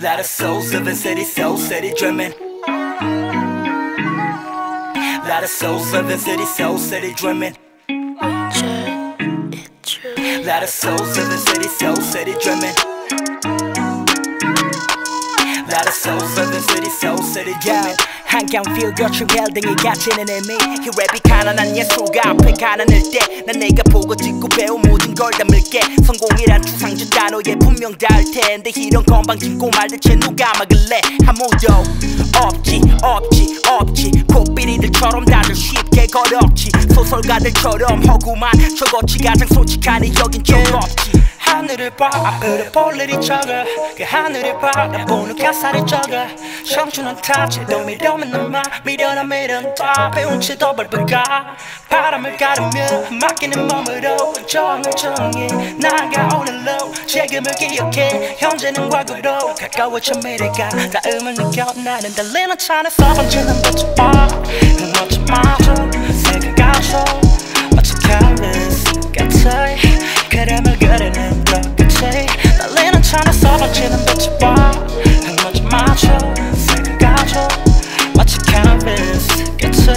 Lot of souls living city, soul city dreaming. Lot of souls living city, soul city dreaming. Lot of souls living city, soul city dreaming. Lot of souls living city, soul city dreaming. 한강 feel 거친 빌딩이 갇히는 의미 이 랩이 가난한 예술가 앞에 가난할 때 난 내가 보고 찍고 배운 모든 걸 담을게 성공이란 추상주 단어에 분명 닿을 텐데 이런 건방진 꼬말 대체 누가 막을래 아무도 없지 코끼리들처럼 다들 쉽게 걸었지 소설가들처럼 허구만 저것이 가장 솔직하니 여긴 좀 없지 하늘을 봐 앞으로 볼 일이 적어 그 하늘을 바라보는 가사를 적어 청춘은 탑재도 미련은 엄마 미련한 미련 다 배운 채 더 벌벌까 바람을 가르며 맡기는 몸으로 저항을 정해 나가 오늘로 지금을 기억해 현재는 과거로 가까워져 미래가 다음을 느껴 나는 달리는 차에서 번지는 빛을 봐 멋진 마저 생각하죠 마치 canvas 같아 그림을 그리는 것 같아 달리는 차에서 번지는 빛을 봐 멋진 마저 생각하죠 마치 canvas 같아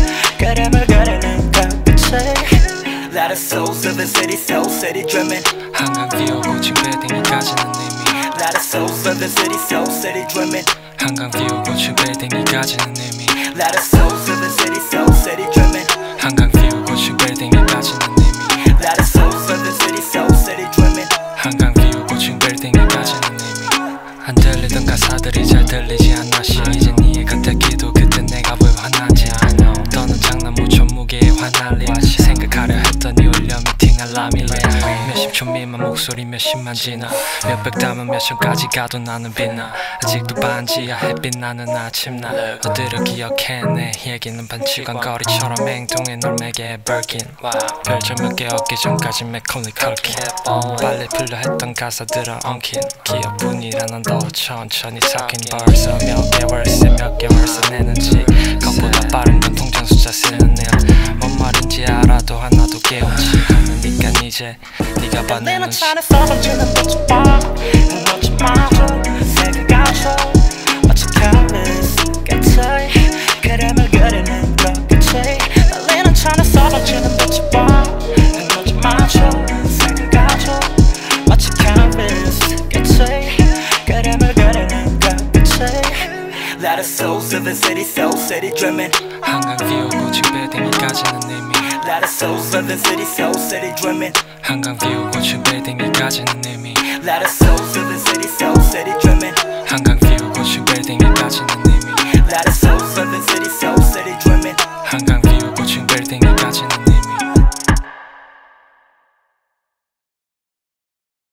그림을 그리는 것 같아 Lot of souls living city, soul city dreaming. 한강 view 고층 빌딩이 가지는 의미 Lot of souls living city, soul city dreaming. 한강 view 고층 빌딩이 가지는 의미 Lot of souls living city, soul city dreaming. 한강 view 고층 빌딩이 가지는 의미 Lot of souls living city, soul city dreaming. 한강 view 고층 빌딩이 가지는 의미 안 들리던 가사들이 잘 들리지 않았시 이제 네 곁에기도 그때 내가 왜 화나지 너는 장난 무척 무게에 화날리 생각하려 했더니 울려 미팅 알람이 몇십 초 미만 목소리 몇십만 지나 몇백 담은 몇 천까지 가도 나는 빛나 아직도 반지하 햇빛 나는 아침날 어디를 기억해 내 얘기는 반치관 거리처럼 행동에 널 매개해 Birkin 별점 몇 개 얻기 전까지 맥콜리 컬킨 빨리 풀려 했던 가사들은 엉킨 기억뿐이라 난 더 천천히 섞인 벌써 몇 개 월세 내는지 그것보다 빠른 건 통장 숫자 쓰는 일 뭔 말인지 알아도 하나도 깨우지 않으니까 이제 네가 달리는 받는지 차에서 번지는 빛을 봐 멋진 마저 생각하죠 마치 canvas 같아 그림을 그리는 것 같아 달리는 차에서 번지는 빛을 봐 멋진 마저 생각하죠 마치 canvas 같아 그림을 그리는 것 같아 Lot of souls living city, soul city dreaming. 한강 view 고층 빌딩이 가지는 의미 Lot of souls living city, soul city dreaming. 한강 view 고층 빌딩이 가지는 의미 Lot of souls living city, soul city dreaming. 한강 view 고층 빌딩이 가지는 의미 Lot of